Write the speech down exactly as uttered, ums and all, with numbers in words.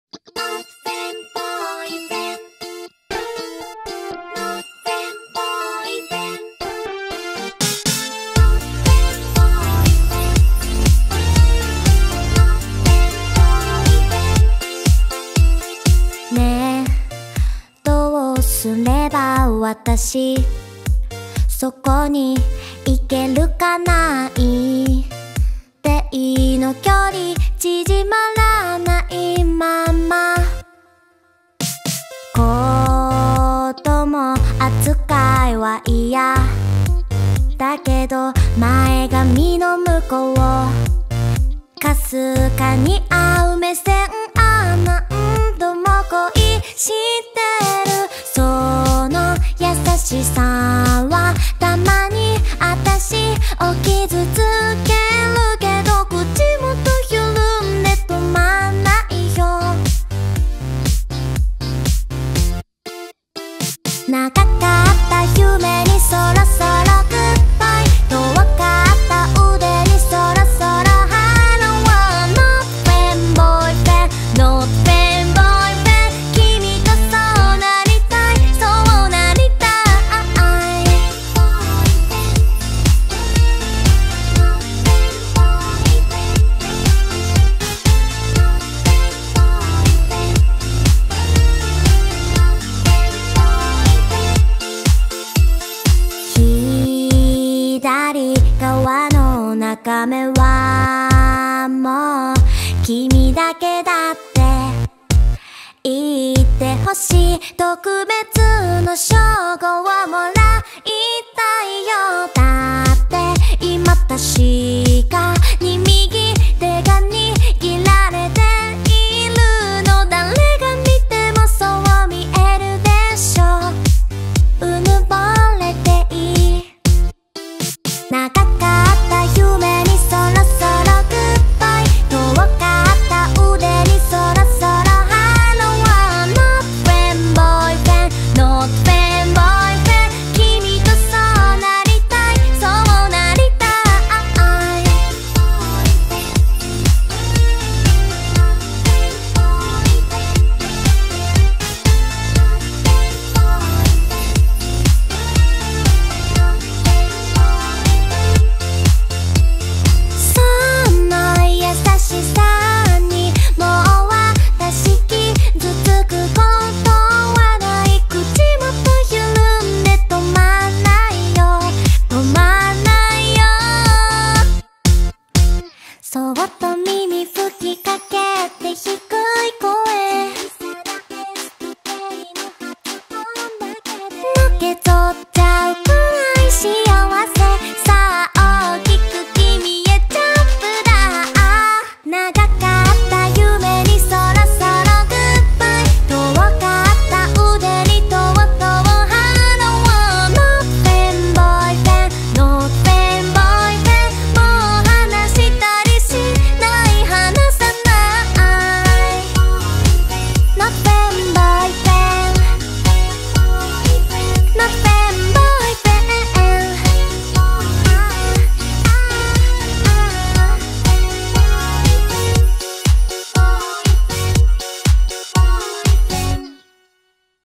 ねえ、どうすれば私そこに行けるかな。一定の距離縮まらないまま、子供扱いは嫌だけど前髪の向こうかすかに合う目線、あ、何度も恋してる。その優しさはたまにあたしを傷つけるけど、口元緩んで止まんないよ。長かった夢にそろそろグッバイ、遠かった腕にそろそろハロー。 Not friend boyfriend, not friend boyfriend、 君とそうなりたい、そうなりたい。左側の中目はもう君だけだって言ってほしい。特別の称号をもらいたいよ。だって今確